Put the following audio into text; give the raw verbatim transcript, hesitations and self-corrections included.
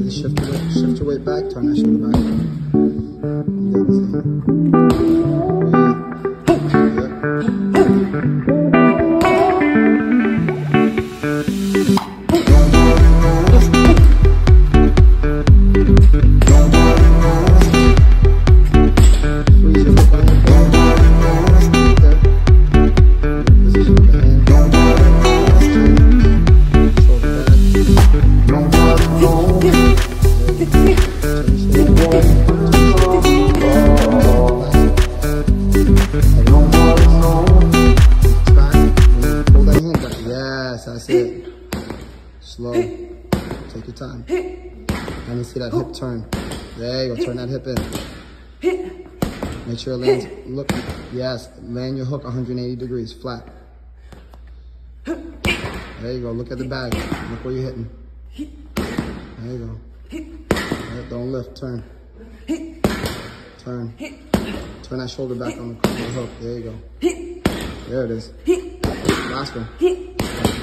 Either shift your weight, shift your weight back, turn that shoulder back. That's it. Slow. Take your time. Let me see that hip turn. There you go. Turn that hip in. Make sure it lands. Look. Yes. Land your hook one hundred eighty degrees. Flat. There you go. Look at the bag. Look where you're hitting. There you go. Right, don't lift. Turn. Turn. Turn that shoulder back on the, on the hook. There you go. There it is. Last one.